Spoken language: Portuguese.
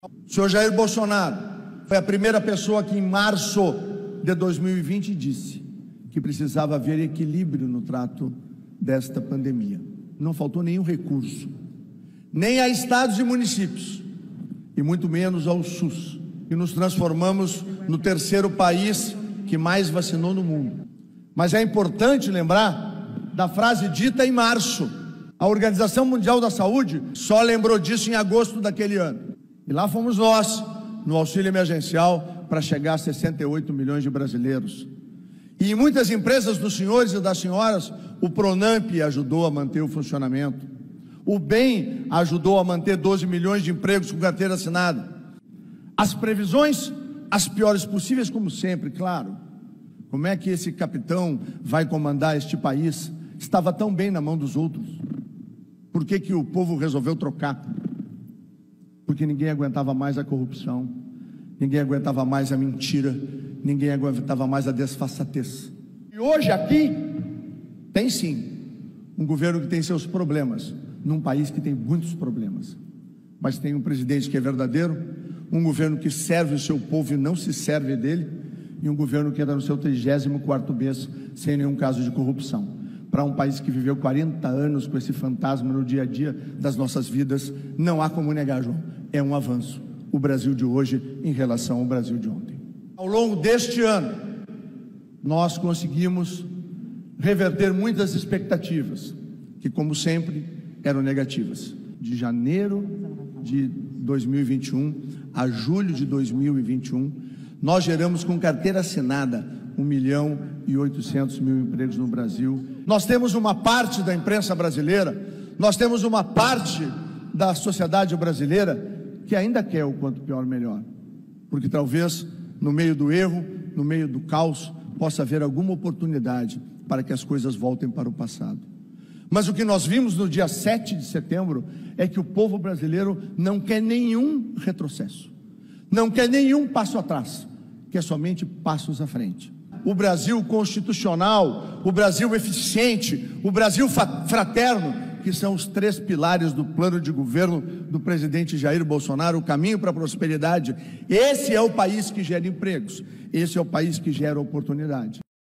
O senhor Jair Bolsonaro foi a primeira pessoa que, em março de 2020, disse que precisava haver equilíbrio no trato desta pandemia. Não faltou nenhum recurso, nem a estados e municípios, e muito menos ao SUS. E nos transformamos no terceiro país que mais vacinou no mundo. Mas é importante lembrar da frase dita em março. A Organização Mundial da Saúde só lembrou disso em agosto daquele ano. E lá fomos nós, no auxílio emergencial, para chegar a 68 milhões de brasileiros. E em muitas empresas dos senhores e das senhoras, o Pronamp ajudou a manter o funcionamento. O BEM ajudou a manter 12 milhões de empregos com carteira assinada. As previsões, as piores possíveis, como sempre, claro. Como é que esse capitão vai comandar este país? Estava tão bem na mão dos outros. Por que que o povo resolveu trocar? Porque ninguém aguentava mais a corrupção, ninguém aguentava mais a mentira, ninguém aguentava mais a desfaçatez. E hoje aqui tem sim um governo que tem seus problemas, num país que tem muitos problemas, mas tem um presidente que é verdadeiro, um governo que serve o seu povo e não se serve dele, e um governo que anda no seu 34º mês sem nenhum caso de corrupção. Para um país que viveu 40 anos com esse fantasma no dia a dia das nossas vidas, não há como negar, João, é um avanço o Brasil de hoje em relação ao Brasil de ontem. Ao longo deste ano, nós conseguimos reverter muitas expectativas, que como sempre eram negativas. De janeiro de 2021 a julho de 2021, nós geramos com carteira assinada 1.800.000 empregos no Brasil. Nós temos uma parte da imprensa brasileira, nós temos uma parte da sociedade brasileira que ainda quer o quanto pior melhor, porque talvez no meio do erro, no meio do caos, possa haver alguma oportunidade para que as coisas voltem para o passado. Mas o que nós vimos no dia 7 de setembro é que o povo brasileiro não quer nenhum retrocesso, não quer nenhum passo atrás, quer somente passos à frente. O Brasil constitucional, o Brasil eficiente, o Brasil fraterno, que são os 3 pilares do plano de governo do presidente Jair Bolsonaro, o caminho para a prosperidade. Esse é o país que gera empregos, esse é o país que gera oportunidade.